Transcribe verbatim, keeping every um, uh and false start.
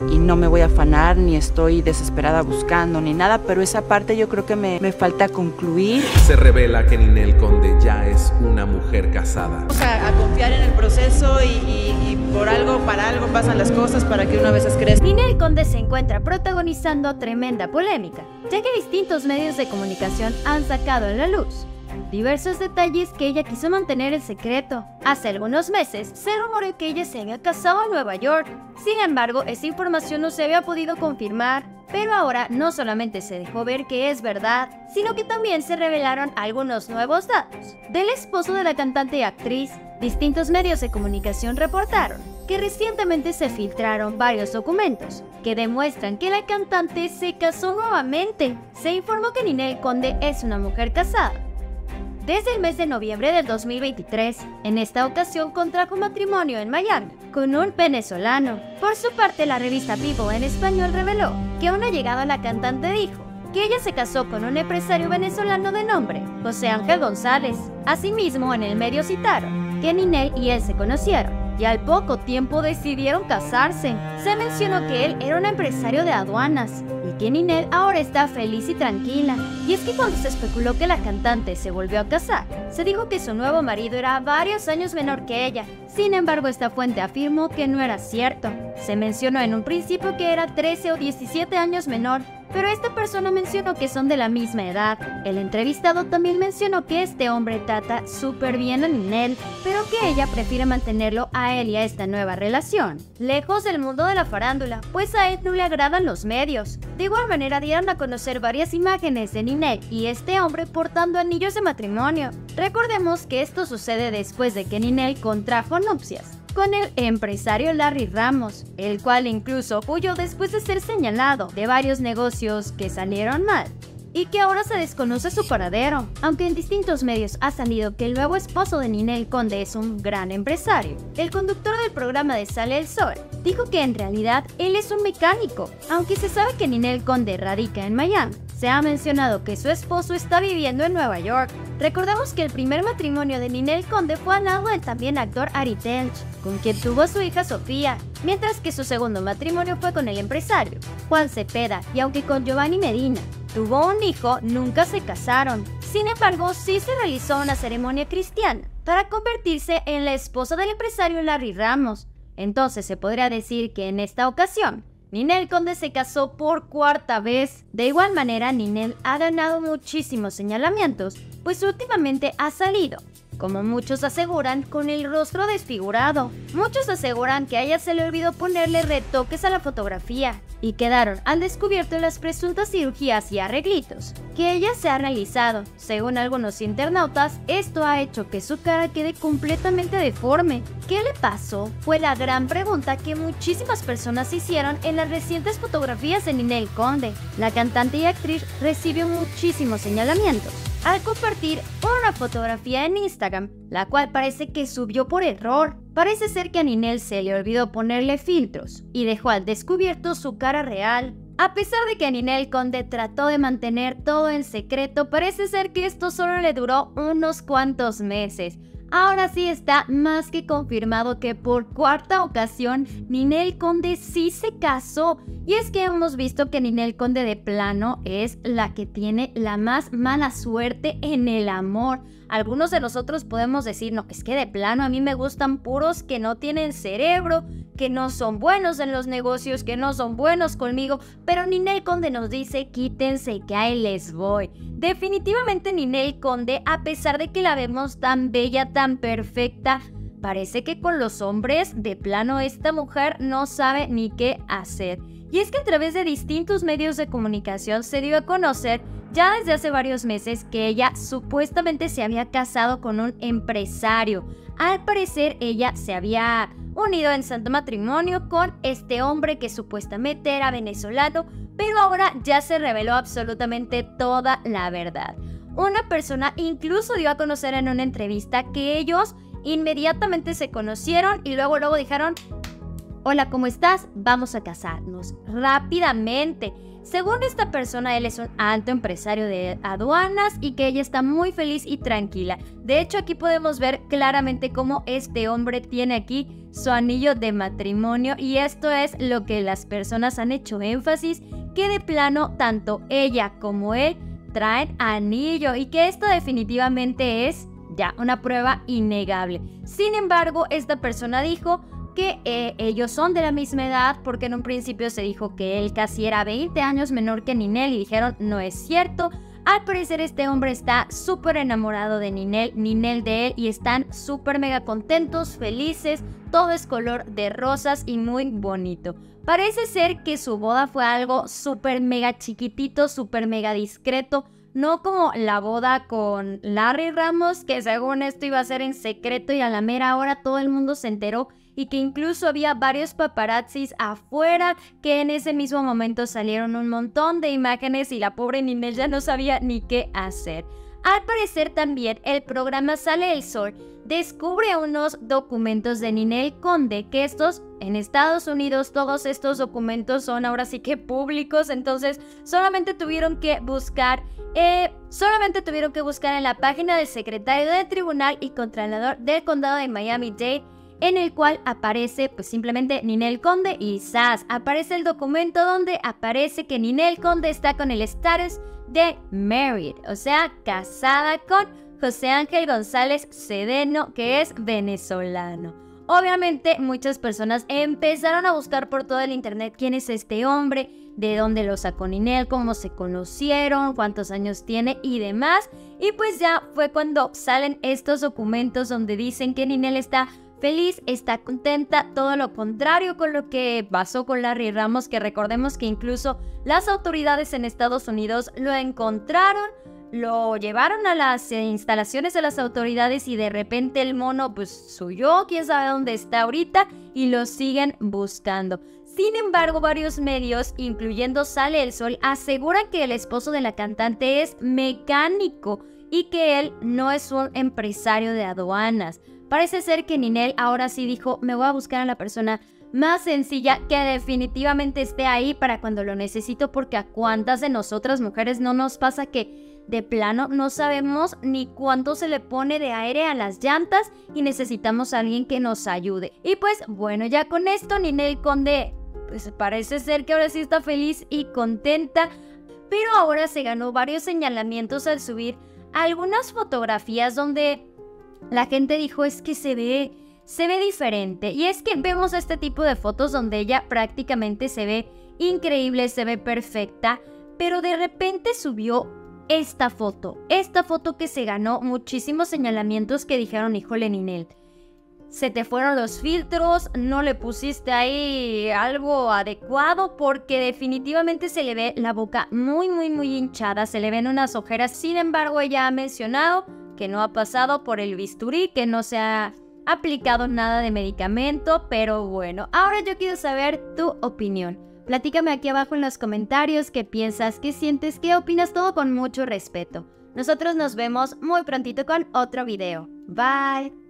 y no me voy a afanar ni estoy desesperada buscando ni nada, pero esa parte yo creo que me, me falta concluir. Se revela que Ninel Conde ya es una mujer casada. Vamos a, a confiar en el proceso y, y, y por algo, para algo pasan las cosas para que uno a veces crezca. Ninel Conde se encuentra protagonizando tremenda polémica, ya que distintos medios de comunicación han sacado a la luz diversos detalles que ella quiso mantener en secreto. Hace algunos meses se rumoró que ella se había casado en Nueva York. Sin embargo, esa información no se había podido confirmar, pero ahora no solamente se dejó ver que es verdad, sino que también se revelaron algunos nuevos datos del esposo de la cantante y actriz. Distintos medios de comunicación reportaron que recientemente se filtraron varios documentos que demuestran que la cantante se casó nuevamente. Se informó que Ninel Conde es una mujer casada desde el mes de noviembre del dos mil veintitrés. En esta ocasión contrajo matrimonio en Miami con un venezolano. Por su parte, la revista People en español reveló que a una llegada la cantante dijo que ella se casó con un empresario venezolano de nombre José Ángel González. Asimismo, en el medio citaron que Ninel y él se conocieron y al poco tiempo decidieron casarse. Se mencionó que él era un empresario de aduanas y que Ninel ahora está feliz y tranquila. Y es que cuando se especuló que la cantante se volvió a casar, se dijo que su nuevo marido era varios años menor que ella. Sin embargo, esta fuente afirmó que no era cierto. Se mencionó en un principio que era trece o diecisiete años menor, pero esta persona mencionó que son de la misma edad. El entrevistado también mencionó que este hombre trata súper bien a Ninel, pero que ella prefiere mantenerlo a él y a esta nueva relación lejos del mundo de la farándula, pues a él no le agradan los medios. De igual manera, dieron a conocer varias imágenes de Ninel y este hombre portando anillos de matrimonio. Recordemos que esto sucede después de que Ninel contrajo nupcias con el empresario Larry Ramos, el cual incluso huyó después de ser señalado de varios negocios que salieron mal y que ahora se desconoce su paradero. Aunque en distintos medios ha salido que el nuevo esposo de Ninel Conde es un gran empresario, el conductor del programa de Sale el Sol dijo que en realidad él es un mecánico. Aunque se sabe que Ninel Conde radica en Miami, se ha mencionado que su esposo está viviendo en Nueva York. Recordemos que el primer matrimonio de Ninel Conde fue al lado del también actor Ari Telch, con quien tuvo a su hija Sofía, mientras que su segundo matrimonio fue con el empresario Juan Cepeda, y aunque con Giovanni Medina tuvo un hijo, nunca se casaron. Sin embargo, sí se realizó una ceremonia cristiana para convertirse en la esposa del empresario Larry Ramos. Entonces se podría decir que en esta ocasión Ninel Conde se casó por cuarta vez. De igual manera, Ninel ha ganado muchísimos señalamientos, pues últimamente ha salido, como muchos aseguran, con el rostro desfigurado. Muchos aseguran que a ella se le olvidó ponerle retoques a la fotografía y quedaron al descubierto las presuntas cirugías y arreglitos que ella se ha realizado. Según algunos internautas, esto ha hecho que su cara quede completamente deforme. ¿Qué le pasó? Fue la gran pregunta que muchísimas personas hicieron en las recientes fotografías de Ninel Conde. La cantante y actriz recibió muchísimos señalamientos al compartir una fotografía en Instagram, la cual parece que subió por error. Parece ser que a Ninel se le olvidó ponerle filtros y dejó al descubierto su cara real. A pesar de que Ninel Conde trató de mantener todo en secreto, parece ser que esto solo le duró unos cuantos meses. Ahora sí está más que confirmado que por cuarta ocasión Ninel Conde sí se casó. Y es que hemos visto que Ninel Conde de plano es la que tiene la más mala suerte en el amor. Algunos de nosotros podemos decir, no, es que de plano a mí me gustan puros que no tienen cerebro, que no son buenos en los negocios, que no son buenos conmigo. Pero Ninel Conde nos dice, quítense que ahí les voy. Definitivamente Ninel Conde, a pesar de que la vemos tan bella, tan perfecta, parece que con los hombres de plano esta mujer no sabe ni qué hacer. Y es que a través de distintos medios de comunicación se dio a conocer ya desde hace varios meses que ella supuestamente se había casado con un empresario. Al parecer ella se había unido en santo matrimonio con este hombre que supuestamente era venezolano, pero ahora ya se reveló absolutamente toda la verdad. Una persona incluso dio a conocer en una entrevista que ellos inmediatamente se conocieron y luego luego dijeron, Hola, ¿cómo estás? Vamos a casarnos rápidamente. Según esta persona, él es un alto empresario de aduanas y que ella está muy feliz y tranquila. De hecho, aquí podemos ver claramente cómo este hombre tiene aquí su anillo de matrimonio, y esto es lo que las personas han hecho énfasis, que de plano tanto ella como él traen anillo y que esto definitivamente es ya una prueba innegable. Sin embargo, esta persona dijo que eh, ellos son de la misma edad, porque en un principio se dijo que él casi era veinte años menor que Ninel y dijeron no es cierto. Al parecer este hombre está súper enamorado de Ninel, Ninel de él, y están súper mega contentos, felices, todo es color de rosas y muy bonito. Parece ser que su boda fue algo súper mega chiquitito, súper mega discreto, no como la boda con Larry Ramos, que según esto iba a ser en secreto y a la mera hora todo el mundo se enteró, y que incluso había varios paparazzis afuera, que en ese mismo momento salieron un montón de imágenes y la pobre Ninel ya no sabía ni qué hacer. Al parecer también el programa Sale el Sol descubre unos documentos de Ninel Conde, que estos en Estados Unidos, todos estos documentos son ahora sí que públicos, entonces solamente tuvieron que buscar, eh, solamente tuvieron que buscar en la página del secretario del tribunal y contralor del condado de Miami-Dade, en el cual aparece pues simplemente Ninel Conde y ¡zas! Aparece el documento donde aparece que Ninel Conde está con el estatus de married, o sea, casada con José Ángel González Cedeno, que es venezolano. Obviamente muchas personas empezaron a buscar por todo el internet quién es este hombre, de dónde lo sacó Ninel, cómo se conocieron, cuántos años tiene y demás. Y pues ya fue cuando salen estos documentos donde dicen que Ninel está feliz, está contenta, todo lo contrario con lo que pasó con Larry Ramos, que recordemos que incluso las autoridades en Estados Unidos lo encontraron, lo llevaron a las instalaciones de las autoridades y de repente el mono pues huyó, quién sabe dónde está ahorita, y lo siguen buscando. Sin embargo, varios medios, incluyendo Sale el Sol, aseguran que el esposo de la cantante es mecánico y que él no es un empresario de aduanas. Parece ser que Ninel ahora sí dijo, me voy a buscar a la persona más sencilla que definitivamente esté ahí para cuando lo necesito, porque a cuántas de nosotras mujeres no nos pasa que de plano no sabemos ni cuánto se le pone de aire a las llantas y necesitamos a alguien que nos ayude. Y pues bueno, ya con esto Ninel Conde pues parece ser que ahora sí está feliz y contenta, pero ahora se ganó varios señalamientos al subir algunas fotografías donde la gente dijo es que se ve, se ve diferente. Y es que vemos este tipo de fotos donde ella prácticamente se ve increíble, se ve perfecta, pero de repente subió esta foto, esta foto que se ganó muchísimos señalamientos que dijeron, híjole Ninel, se te fueron los filtros, no le pusiste ahí algo adecuado, porque definitivamente se le ve la boca muy muy muy hinchada, se le ven unas ojeras. Sin embargo, ella ha mencionado que no ha pasado por el bisturí, que no se ha aplicado nada de medicamento, pero bueno, ahora yo quiero saber tu opinión. Platícame aquí abajo en los comentarios qué piensas, qué sientes, qué opinas, todo con mucho respeto. Nosotros nos vemos muy prontito con otro video. Bye.